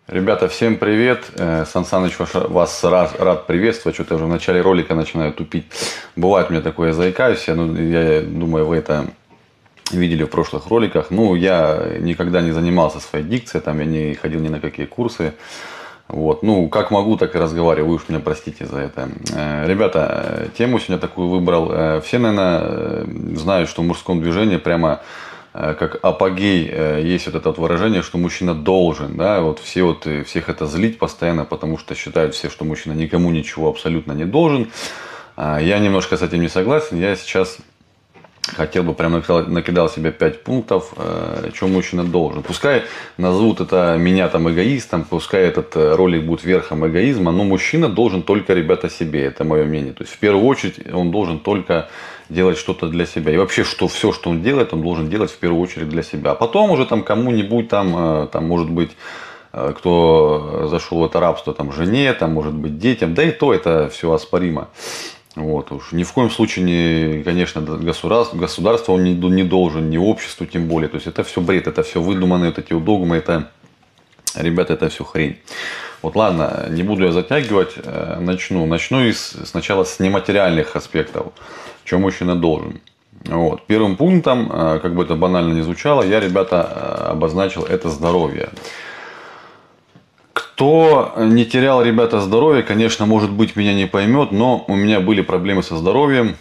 Ребята, всем привет! Сан Саныч вас рад приветствовать. Что-то уже в начале ролика начинаю тупить. Бывает у меня такое, я заикаюсь. Я думаю, вы это видели в прошлых роликах. Ну, я никогда не занимался своей дикцией, там я не ходил ни на какие курсы. Вот. Ну, как могу, так и разговариваю. Вы уж меня простите за это. Ребята, тему сегодня такую выбрал. Все, наверное, знают, что в мужском движении прямо как апогей есть вот это вот выражение, что мужчина должен, да, всех это злить постоянно, потому что считают все, что мужчина никому ничего абсолютно не должен. Я немножко с этим не согласен. Я сейчас хотел бы прям накидал себе 5 пунктов, что мужчина должен. Пускай назовут это меня там эгоистом, пускай этот ролик будет верхом эгоизма, но мужчина должен только, ребята, себе. Это мое мнение. То есть в первую очередь он должен только делать что-то для себя. И вообще все, что он делает, он должен делать в первую очередь для себя. А потом уже там кому-нибудь там может быть, кто зашел в это рабство, там жене, там может быть детям, да и то это все оспоримо. Вот уж ни в коем случае не, конечно, государство он не должен, ни обществу тем более. То есть это все бред, это все выдуманные вот эти догмы, это, ребята, это все хрень. Вот ладно, не буду я затягивать, начну сначала с нематериальных аспектов, что мужчина должен. Вот. Первым пунктом, как бы это банально не звучало, я, ребята, обозначил это здоровье. Кто не терял, ребята, здоровье, конечно, может быть, меня не поймет, но у меня были проблемы со здоровьем.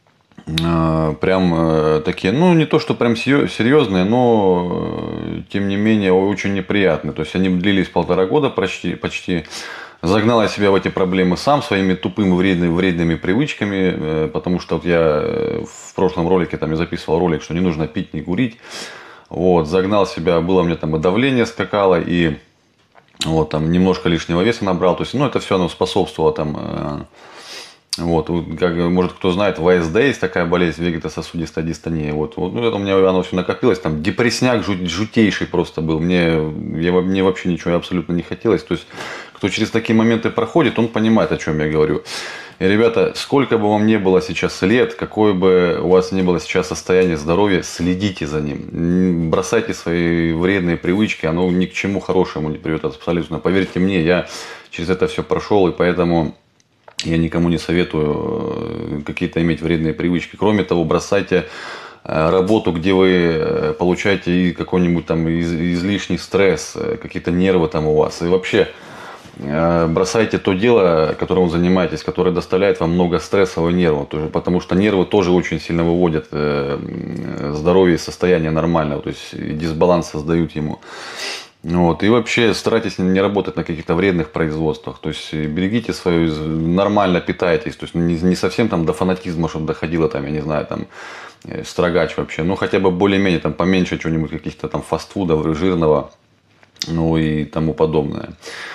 Прям такие, ну, не то, что прям серьезные, но, тем не менее, очень неприятные. То есть, они длились 1,5 года почти. Загнал я себя в эти проблемы сам своими тупыми вредными привычками. Потому что вот я в прошлом ролике там я записывал ролик, что не нужно пить, не курить. Вот, загнал себя, было у меня там и давление скакало, и вот, там немножко лишнего веса набрал. То есть, ну, это все оно способствовало там. Вот, как, может, кто знает, ВСД есть такая болезнь, вегетососудистая дистония. Ну, это у меня оно все накопилось, там депрессняк жутейший просто был. Мне вообще ничего абсолютно не хотелось. То есть, кто через такие моменты проходит, он понимает, о чем я говорю. И, ребята, сколько бы вам не было сейчас лет, какое бы у вас ни было сейчас состояние здоровья, следите за ним. Бросайте свои вредные привычки, оно ни к чему хорошему не приведет абсолютно. Поверьте мне, я через это все прошел, и поэтому я никому не советую какие-то иметь вредные привычки. Кроме того, бросайте работу, где вы получаете и какой-нибудь там излишний стресс, какие-то нервы там у вас. И вообще бросайте то дело, которым вы занимаетесь, которое доставляет вам много стресса и нервов. Потому что нервы тоже очень сильно выводят здоровье и состояние нормального. То есть дисбаланс создают ему. Вот. И вообще старайтесь не работать на каких-то вредных производствах. То есть берегите свое, нормально питайтесь. То есть не совсем там до фанатизма, чтобы доходило там, я не знаю, там строгач вообще. Ну хотя бы более-менее там поменьше чего-нибудь, каких-то там фастфудов, жирного, ну и тому подобное.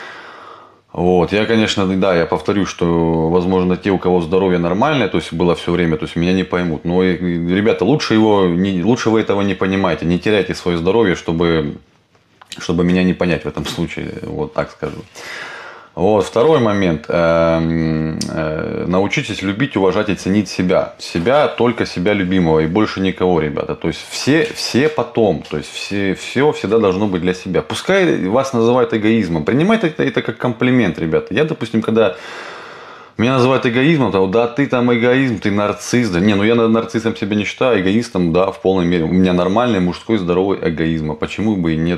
Вот, я, конечно, да, я повторю, что, возможно, те, у кого здоровье нормальное, то есть было все время, то есть меня не поймут. Но, ребята, лучше вы этого не понимаете, не теряйте свое здоровье, чтобы меня не понять в этом случае, вот так скажу. Вот, второй момент. Научитесь любить, уважать и ценить себя. Себя, только себя любимого и больше никого, ребята. То есть все потом, то есть все всегда должно быть для себя. Пускай вас называют эгоизмом. Принимайте это как комплимент, ребята. Я, допустим, когда меня называют эгоизмом, то да, ты там эгоизм, ты нарцисс. Да. Не, ну я нарциссом себя не считаю, эгоистом, да, в полной мере. У меня нормальный мужской здоровый эгоизм. А почему бы и нет?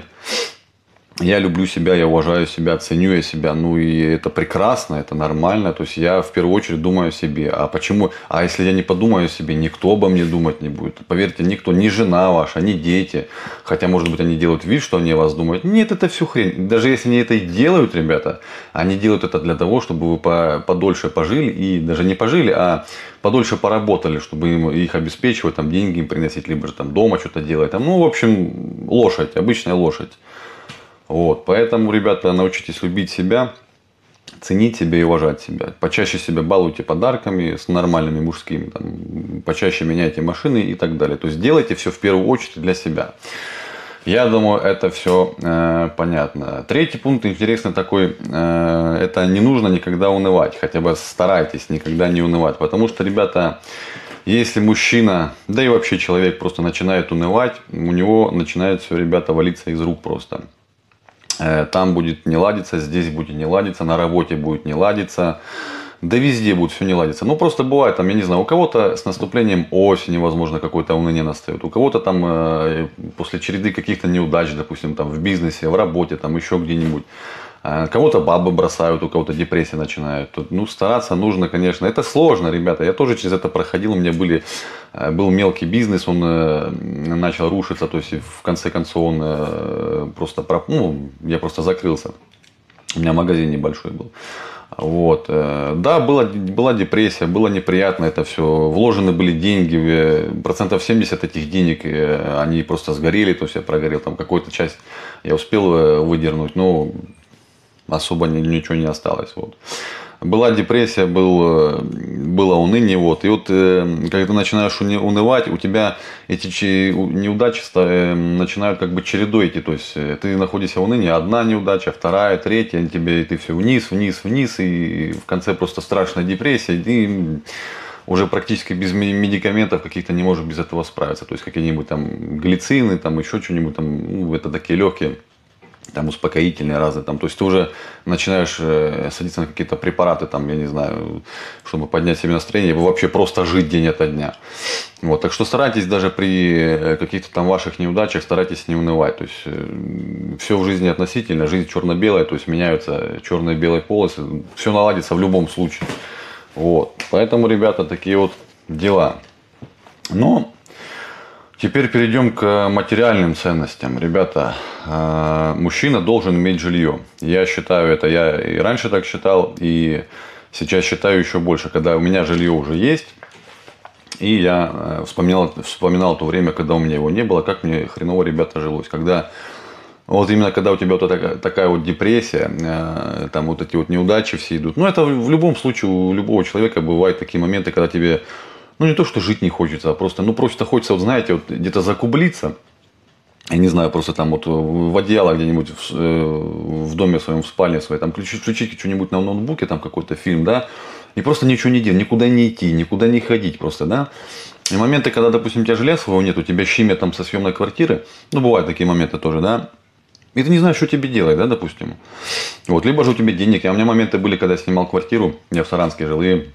Я люблю себя, я уважаю себя, ценю я себя. Ну и это прекрасно, это нормально. То есть я в первую очередь думаю о себе. А почему? А если я не подумаю о себе, никто обо мне думать не будет. Поверьте, никто, ни жена ваша, ни дети. Хотя, может быть, они делают вид, что они о вас думают. Нет, это все хрень. Даже если они это и делают, ребята, они делают это для того, чтобы вы подольше пожили. И даже не пожили, а подольше поработали, чтобы их обеспечивать, там, деньги им приносить, либо же там дома что-то делать. Там, ну, в общем, лошадь, обычная лошадь. Вот, поэтому, ребята, научитесь любить себя, ценить себя и уважать себя. Почаще себя балуйте подарками с нормальными мужскими, там, почаще меняйте машины и так далее. То есть делайте все в первую очередь для себя. Я думаю, это все понятно. Третий пункт интересный такой, это не нужно никогда унывать, хотя бы старайтесь никогда не унывать, потому что, ребята, если мужчина, да и вообще человек просто начинает унывать, у него начинает все, ребята, валиться из рук просто. там будет не ладиться, здесь будет не ладиться, на работе будет не ладиться. Да везде будет все не ладиться. Ну, просто бывает, там, я не знаю, у кого-то с наступлением осени, возможно, какое-то уныние настает. У кого-то там после череды каких-то неудач, допустим, там в бизнесе, в работе, там еще где-нибудь. Кого-то бабы бросают, у кого-то депрессия начинает. Тут, ну, стараться нужно, конечно. Это сложно, ребята. Я тоже через это проходил. У меня был мелкий бизнес, он начал рушиться. То есть, в конце концов, он я просто закрылся. У меня магазин небольшой был. Вот. Да, была депрессия, было неприятно это все. Вложены были деньги, процентов 70 этих денег, они просто сгорели, то есть я прогорел. Там какую-то часть я успел выдернуть, но особо ничего не осталось. Вот. Была депрессия, было уныние. Вот. И вот, когда ты начинаешь унывать, у тебя эти неудачи начинают как бы чередой идти. То есть, ты находишься в унынии, одна неудача, вторая, третья, и ты все вниз, вниз, вниз. И в конце просто страшная депрессия. И ты уже практически без медикаментов каких-то не можешь без этого справиться. То есть, какие-нибудь там глицины, там еще что-нибудь, там, ну, это такие легкие. Там успокоительные разные, там, то есть ты уже начинаешь садиться на какие-то препараты, там, я не знаю, чтобы поднять себе настроение, вообще просто жить день ото дня. Вот, так что старайтесь даже при каких-то там ваших неудачах, старайтесь не унывать. То есть все в жизни относительно, жизнь черно-белая, то есть меняются черные и белые полосы, все наладится в любом случае. Вот, поэтому, ребята, такие вот дела. Но теперь перейдем к материальным ценностям. Ребята, мужчина должен иметь жилье. Я считаю это, я и раньше так считал, и сейчас считаю еще больше, когда у меня жилье уже есть. И я вспоминал то время, когда у меня его не было, как мне хреново, ребята, жилось. Вот именно когда у тебя вот такая вот депрессия, там вот эти вот неудачи все идут. Ну, это в любом случае у любого человека бывают такие моменты, когда тебе, ну, не то, что жить не хочется, а просто, ну, просто хочется, вот знаете, вот где-то закублиться. Я не знаю, просто там вот в одеяло где-нибудь в доме своем, в спальне своей, там включить что-нибудь на ноутбуке, там какой-то фильм, да, и просто ничего не делать, никуда не идти, никуда не ходить просто, да. И моменты, когда, допустим, у тебя жилья своего нет, у тебя щемят там со съемной квартиры, ну, бывают такие моменты тоже, да, и ты не знаешь, что тебе делать, да, допустим. Вот, либо же у тебя денег, у меня моменты были, когда я снимал квартиру, я в Саранске жил, и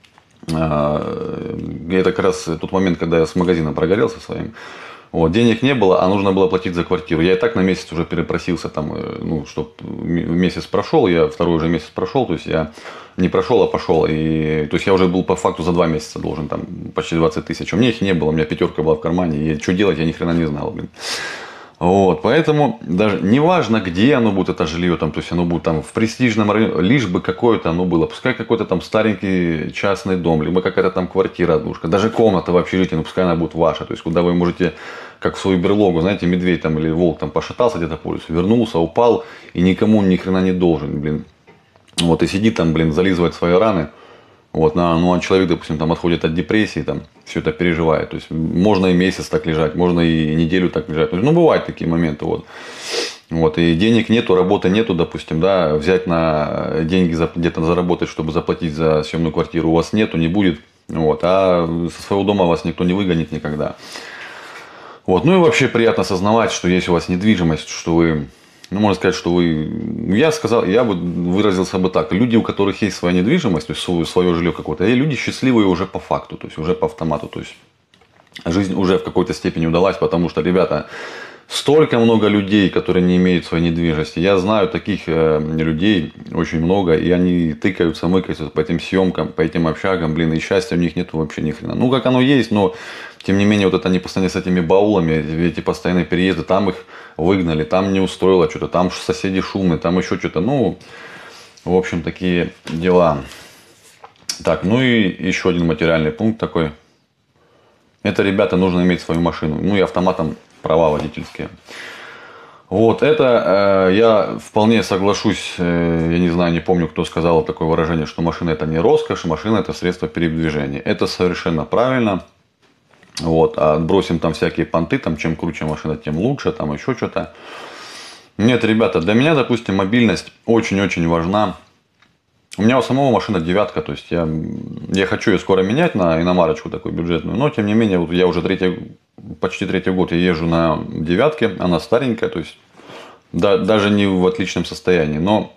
это как раз тот момент, когда я с магазином прогорелся своим. Вот, денег не было, а нужно было платить за квартиру. Я и так на месяц уже перепросился, там, ну, чтобы месяц прошел, я второй уже месяц прошел, то есть я не прошел, а пошел. И, то есть я уже был по факту за 2 месяца должен там почти 20 тысяч. У меня их не было, у меня пятерка была в кармане, и что делать я ни хрена не знал, блин. Вот, поэтому даже неважно, где оно будет, это жилье, там, то есть оно будет там в престижном районе, лишь бы какое-то оно было, пускай какой-то там старенький частный дом, либо какая-то там квартира, однушка, даже комната в общежитии, но пускай она будет ваша, то есть куда вы можете, как в свою берлогу, знаете, медведь там или волк там пошатался где-то по улице, вернулся, упал и никому ни хрена не должен, блин. Вот, и сидит там, блин, зализывает свои раны. Вот, ну, а человек, допустим, там отходит от депрессии, там, все это переживает. То есть, можно и месяц так лежать, можно и неделю так лежать. Ну, бывают такие моменты, вот. Вот, и денег нету, работы нету, допустим, да, взять на деньги где-то заработать, чтобы заплатить за съемную квартиру у вас нету, не будет. Вот, а со своего дома вас никто не выгонит никогда. Вот, ну и вообще приятно осознавать, что есть у вас недвижимость, что вы, ну, можно сказать, что вы, я бы выразился бы так, люди, у которых есть своя недвижимость, то есть свое жилье какое-то, и люди счастливые уже по факту, то есть уже по автомату, то есть жизнь уже в какой-то степени удалась, потому что, ребята, столько много людей, которые не имеют своей недвижимости. Я знаю таких людей очень много, и они тыкаются, мыкаются по этим съемкам, по этим общагам, блин, и счастья у них нет вообще ни хрена. Ну, как оно есть, но тем не менее, вот это они постоянно с этими баулами, эти постоянные переезды, там их выгнали, там не устроило что-то, там соседи шумные, там еще что-то. Ну, в общем, такие дела. Так, ну и еще один материальный пункт такой. Это, ребята, нужно иметь свою машину. Ну и автоматом права водительские. Вот это я вполне соглашусь, я не знаю, не помню, кто сказал такое выражение, что машина это не роскошь, машина это средство передвижения. Это совершенно правильно. Вот, а отбросим там всякие понты, там чем круче машина, тем лучше, там еще что-то. Нет, ребята, для меня, допустим, мобильность очень-очень важна. У меня у самого машина девятка, то есть я хочу ее скоро менять на иномарочку такую бюджетную, но тем не менее, вот я уже почти третий год я езжу на девятке, она старенькая, то есть даже не в отличном состоянии, но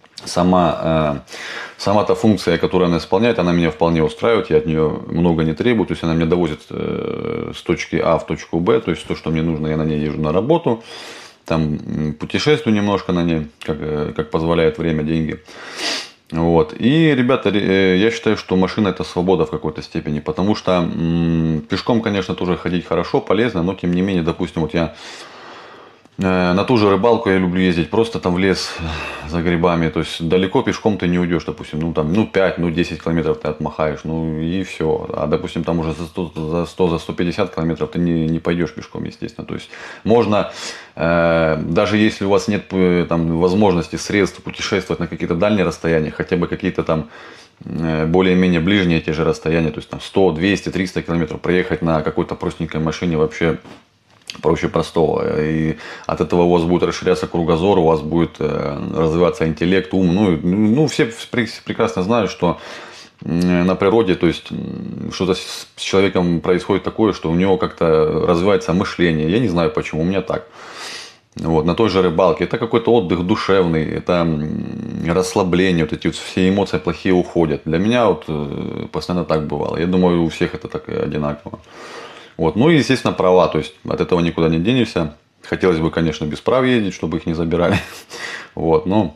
сама та функция, которую она исполняет, она меня вполне устраивает, я от нее много не требую, то есть она меня довозит с точки А в точку Б, то есть то, что мне нужно, я на ней езжу на работу, там путешествую немножко на ней, как позволяет время, деньги. Вот. И, ребята, я считаю, что машина это свобода в какой-то степени, потому что пешком, конечно, тоже ходить хорошо, полезно, но тем не менее, допустим, вот я на ту же рыбалку я люблю ездить просто там в лес за грибами. То есть далеко пешком ты не уйдешь, допустим, ну там, ну 5, ну 10 километров ты отмахаешь, ну и все. А допустим, там уже за 150 километров ты не пойдешь пешком, естественно. То есть можно, даже если у вас нет там возможности, средств путешествовать на какие-то дальние расстояния, хотя бы какие-то там более-менее ближние те же расстояния, то есть там 100, 200, 300 километров проехать на какой-то простенькой машине вообще проще простого. И от этого у вас будет расширяться кругозор, у вас будет развиваться интеллект, ум. Ну, все прекрасно знают, что на природе, то есть что-то с человеком происходит такое, что у него как-то развивается мышление. Я не знаю почему, у меня так. Вот, на той же рыбалке. Это какой-то отдых душевный, это расслабление, вот эти вот все эмоции плохие уходят. Для меня вот постоянно так бывало. Я думаю, у всех это так одинаково. Вот. Ну и, естественно, права, то есть от этого никуда не денешься. Хотелось бы, конечно, без прав ездить, чтобы их не забирали. Вот, но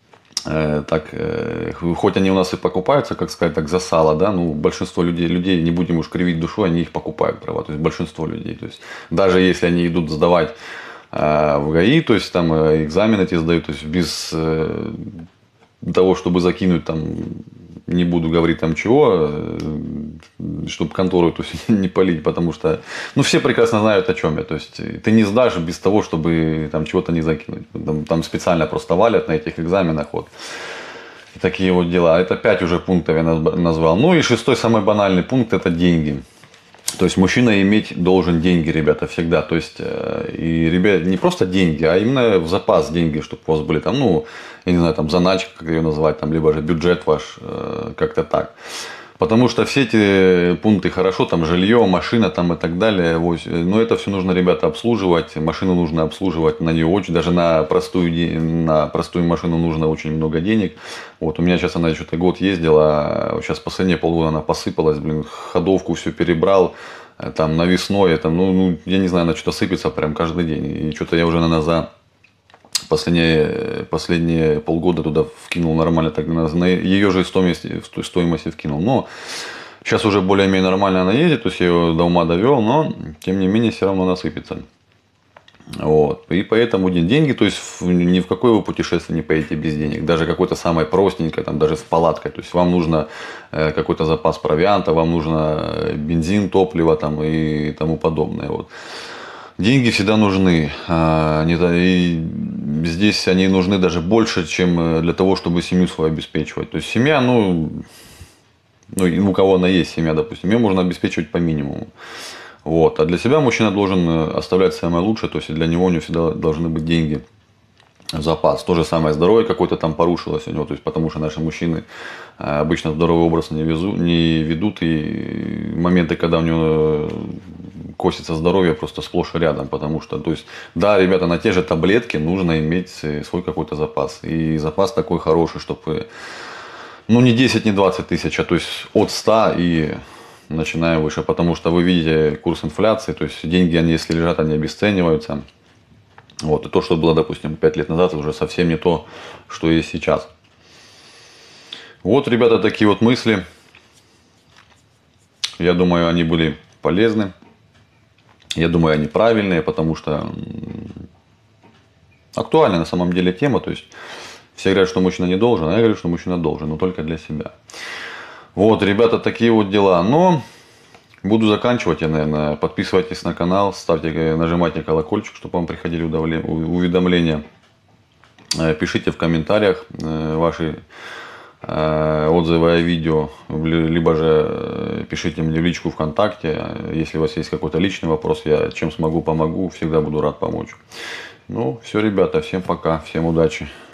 хоть они у нас и покупаются, как сказать, так за сало, да, ну большинство людей, не будем уж кривить душой, они их покупают права, то есть большинство людей. То есть даже если они идут сдавать в ГАИ, то есть там экзамены эти сдают, то есть без того, чтобы закинуть там, не буду говорить там чего, чтобы контору то есть, не палить, потому что, ну, все прекрасно знают, о чем я. То есть, ты не сдашь без того, чтобы там чего-то не закинуть. Там специально просто валят на этих экзаменах. Вот. И такие вот дела. Это 5 уже пунктов я назвал. Ну и 6-й, самый банальный пункт – это деньги. То есть, мужчина иметь должен деньги, ребята, всегда. То есть, и, ребят, не просто деньги, а именно в запас деньги, чтобы у вас были там, ну, я не знаю, там, заначка, как ее назвать, там, либо же бюджет ваш, как-то так. Потому что все эти пункты хорошо, там, жилье, машина, там, и так далее, но это все нужно, ребята, обслуживать, машину нужно обслуживать, на нее очень, даже на простую машину нужно очень много денег. Вот, у меня сейчас она что-то год ездила, сейчас последние полгода она посыпалась, блин, ходовку все перебрал, там, навесной, там, ну, я не знаю, она что-то сыпется прям каждый день, и что-то я уже, наверное, за последние полгода туда вкинул нормально, так на ее же стоимости вкинул. Но сейчас уже более-менее нормально она едет, то есть я ее до ума довел, но тем не менее все равно насыпется. Вот. И поэтому деньги, то есть ни в какое вы путешествие не поедете без денег, даже какое-то самое простенькое, там, даже с палаткой, то есть вам нужно какой-то запас провианта, вам нужно бензин, топливо там, и тому подобное. Вот. Деньги всегда нужны, и здесь они нужны даже больше, чем для того, чтобы семью свою обеспечивать. То есть семья, ну у кого она есть семья, допустим, ее можно обеспечивать по минимуму. Вот. А для себя мужчина должен оставлять самое лучшее, то есть для него у него всегда должны быть деньги в запас. То же самое здоровье какое-то там порушилось у него, то есть потому что наши мужчины обычно здоровый образ не ведут, и моменты, когда у него косится здоровье, просто сплошь и рядом, потому что, то есть, да, ребята, на те же таблетки нужно иметь свой какой-то запас, и запас такой хороший, чтобы, ну, не 10, не 20 тысяч, а то есть от 100 и начиная выше, потому что вы видите курс инфляции, то есть деньги, они, если лежат, они обесцениваются. Вот, и то, что было, допустим, 5 лет назад, уже совсем не то, что есть сейчас. Вот, ребята, такие вот мысли. Я думаю, они были полезны. Я думаю, они правильные, потому что актуальна на самом деле тема. То есть, все говорят, что мужчина не должен, а я говорю, что мужчина должен, но только для себя. Вот, ребята, такие вот дела. Но буду заканчивать я, наверное. Подписывайтесь на канал, нажимайте колокольчик, чтобы вам приходили уведомления. Пишите в комментариях ваши отзывы о видео, либо же пишите мне в личку ВКонтакте. Если у вас есть какой-то личный вопрос, я чем смогу, помогу. Всегда буду рад помочь. Ну, все, ребята, всем пока, всем удачи.